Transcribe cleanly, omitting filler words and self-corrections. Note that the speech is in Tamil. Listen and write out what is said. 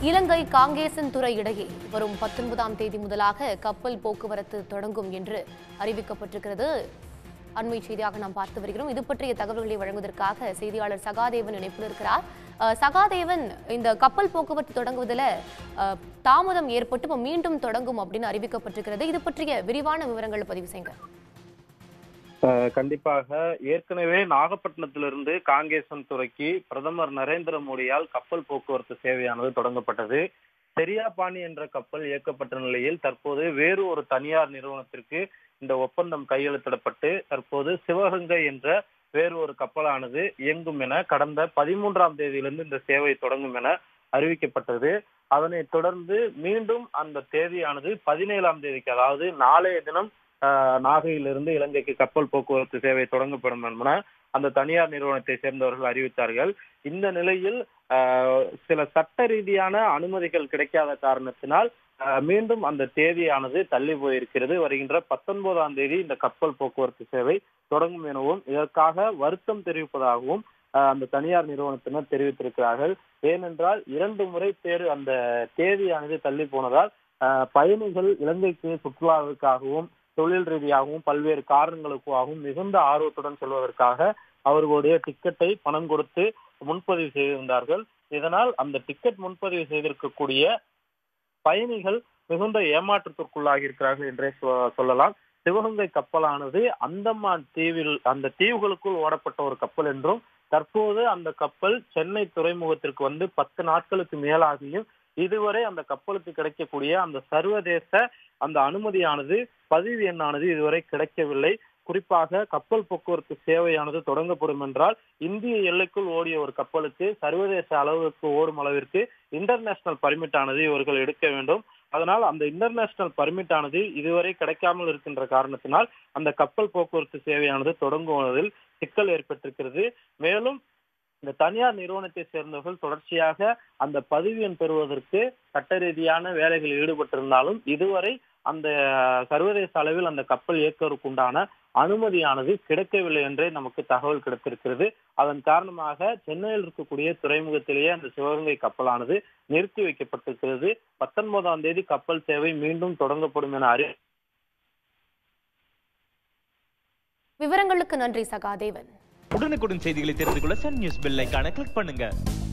இலங்கை காங்கேசன்துறை இடையே வரும் 19ஆம் தேதி முதலாக கப்பல் போக்குவரத்து தொடங்கும் என்று அறிவிக்கப்பட்டிருக்கிறது. அண்மை செய்தியாக நாம் பார்த்து வருகிறோம். இது பற்றிய தகவல்களை வழங்குவதற்காக செய்தியாளர் சகாதேவன் இணைப்பில் இருக்கிறார். சகாதேவன், இந்த கப்பல் போக்குவரத்து தொடங்குவதில் தாமதம் ஏற்பட்டு இப்போ மீண்டும் தொடங்கும் அப்படின்னு அறிவிக்கப்பட்டிருக்கிறது. இது பற்றிய விரிவான விவரங்களை பதிவு செய்யுங்க. கண்டிப்பாக ஏற்கனவே நாகப்பட்டினத்திலிருந்து காங்கேசன்துறைக்கு பிரதமர் நரேந்திர மோடியால் கப்பல் போக்குவரத்து சேவையானது தொடங்கப்பட்டது. செரியாபாணி என்ற கப்பல் இயக்கப்பட்ட நிலையில் தற்போது வேறு ஒரு தனியார் நிறுவனத்திற்கு இந்த ஒப்பந்தம் கையெழுத்திடப்பட்டு தற்போது சிவகங்கை என்ற வேறு ஒரு கப்பலானது இயங்கும் என கடந்த 13ஆம் தேதியிலிருந்து இந்த சேவை தொடங்கும் என அறிவிக்கப்பட்டது. அதனை தொடர்ந்து மீண்டும் அந்த தேதியானது 17ஆம் தேதிக்கு, அதாவது நாளைய தினம் நாகையிலிருந்து இலங்கைக்கு கப்பல் போக்குவரத்து சேவை தொடங்கப்படும் என அந்த தனியார் நிறுவனத்தை சேர்ந்தவர்கள் அறிவித்தார்கள். இந்த நிலையில் சில சட்ட ரீதியான அனுமதிகள் கிடைக்காத காரணத்தினால் மீண்டும் அந்த தேதியானது தள்ளி போயிருக்கிறது. வருகின்ற 19ஆம் தேதி இந்த கப்பல் போக்குவரத்து சேவை தொடங்கும் எனவும் இதற்காக வருத்தம் தெரிவிப்பதாகவும் அந்த தனியார் நிறுவனத்தினர் தெரிவித்திருக்கிறார்கள். ஏனென்றால் 2 முறை அந்த தேதியானது தள்ளி போனதால் பயணிகள் இலங்கைக்கு சுற்றுலாவிற்காகவும் தொழில் ரீதியாகவும் பல்வேறு காரணங்களுக்காகவும் மிகுந்த ஆர்வத்துடன் செல்வதற்காக அவர்களுடைய டிக்கெட்டை பணம் கொடுத்து முன்பதிவு செய்திருந்தார்கள். இதனால் அந்த டிக்கெட் முன்பதிவு செய்திருக்கக்கூடிய பயணிகள் மிகுந்த ஏமாற்றத்திற்குள்ளாகி இருக்கிறார்கள் என்றே சொல்லலாம். சிவகங்கை கப்பலானது அந்தமான் அந்த தீவுகளுக்குள் ஓடப்பட்ட ஒரு கப்பல் என்றும் தற்போது அந்த கப்பல் சென்னை துறைமுகத்திற்கு வந்து 10 நாட்களுக்கு மேலாகியும் இதுவரை அந்த கப்பலுக்கு கிடைக்கக்கூடிய அந்த சர்வதேச அந்த அனுமதியானது, பதிவு எண்ணானது இதுவரை கிடைக்கவில்லை. குறிப்பாக கப்பல் போக்குவரத்து சேவையானது தொடங்கப்படும் என்றால் இந்திய எல்லைக்குள் ஓடிய ஒரு கப்பலுக்கு சர்வதேச அளவுக்கு ஓடும் அளவிற்கு இன்டர்நேஷனல் பர்மிட் ஆனது இவர்கள் எடுக்க வேண்டும். அதனால் அந்த இன்டர்நேஷனல் பர்மிட் ஆனது இதுவரை கிடைக்காமல் இருக்கின்ற காரணத்தினால் அந்த கப்பல் போக்குவரத்து சேவையானது தொடங்குவதில் சிக்கல் ஏற்பட்டிருக்கிறது. மேலும் இந்த தனியார் நிறுவனத்தை சேர்ந்தவர்கள் தொடர்ச்சியாக அந்த பதிவு எண் பெறுவதற்கு சட்ட ரீதியான வேலைகளில் ஈடுபட்டிருந்தாலும் இதுவரை அந்த சர்வதேச அளவில் அந்த கப்பல் இயக்குவதற்குண்டான அனுமதியானது கிடைக்கவில்லை என்றே நமக்கு தகவல் கிடைத்திருக்கிறது. அதன் காரணமாக சென்னையில் இருக்கக்கூடிய துறைமுகத்திலேயே அந்த சிவகங்கை கப்பலானது நிறுத்தி வைக்கப்பட்டிருக்கிறது. 19ஆம் தேதி கப்பல் சேவை மீண்டும் தொடங்கப்படும் என விவரங்களுக்கு நன்றி சகாதேவன். உடனுக்குடன் செய்திகளை தெரிந்து கொள்ள சன் நியூஸ் பெல் ஐகானை கிளிக் பண்ணுங்க.